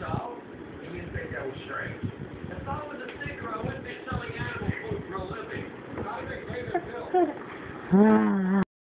So, you didn't think that was strange? If I was a thinker, I wouldn't be selling animal food for a living. Not a big payment bill.